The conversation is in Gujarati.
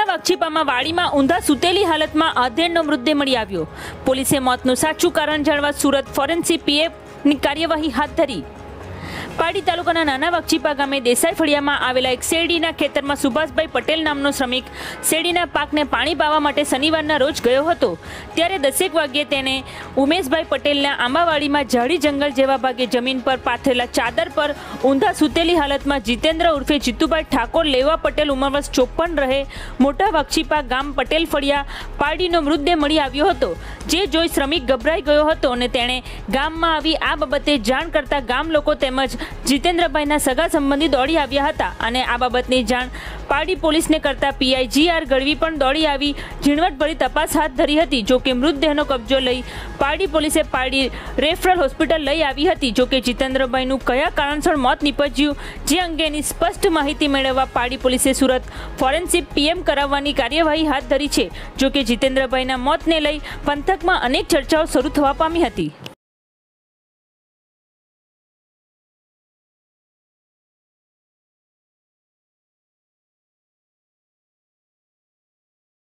વાઘછીપામાં વાડીમાં ઊંધા સૂતેલી હાલતમાં આધેડનો મૃતદેહ મળી આવ્યો। પોલીસે મોતનું સાચું કારણ જાણવા સુરત ફોરેન્સિક પીએફની કાર્યવાહી હાથ ધરી। પારડી તાલુકાના નાના વાઘછીપા ગામે દેસાઈ ફળિયામાં આવેલા એક શેરડીના ખેતરમાં સુભાષભાઈ પટેલ નામનો શ્રમિક શેરડીના પાકને પાણી પાવા માટે શનિવારના રોજ ગયો હતો। ત્યારે 10 વાગ્યે તેને ઉમેશભાઈ પટેલના આંબાવાડીમાં ઝાડી જંગલ જેવા ભાગે જમીન પર પાથરેલા ચાદર પર ઊંધા સૂતેલી હાલતમાં જીતેન્દ્ર ઉર્ફે જીતુભાઈ ઠાકોર લેવા પટેલ ઉંમર વર્ષ 54 રહે મોટા વાઘછીપા ગામ પટેલ ફળિયા પારડીનો મૃતદેહ મળી આવ્યો હતો। જે જોઈ શ્રમિક ગભરાઈ ગયો હતો અને તેણે ગામમાં આવી આ બાબતે જાણ કરતા ગામ લોકો તેમજ જીતેન્દ્રભાઈના સગા સંબંધી દોડી આવ્યા હતા અને આ બાબતની જાણ પારડી પોલીસને કરતા પીઆઈ જીઆર ગઢવી પણ દોડી આવી ઝીણવટભરી તપાસ હાથ ધરી હતી। જો કે મૃતદેહનો કબજો લઈ પારડી પોલીસે પારડી રેફરલ હોસ્પિટલ લઈ આવી હતી। જો કે જીતેન્દ્રભાઈનું કયા કારણસર મોત નીપજ્યું જે અંગેની સ્પષ્ટ માહિતી મેળવવા પારડી પોલીસે સુરત ફોરેન્સિક પીએમ કરાવવાની કાર્યવાહી હાથ ધરી છે। જો કે જીતેન્દ્રભાઈના મોતને લઈ પંથકમાં અનેક ચર્ચાઓ શરૂ થવા પામી હતી।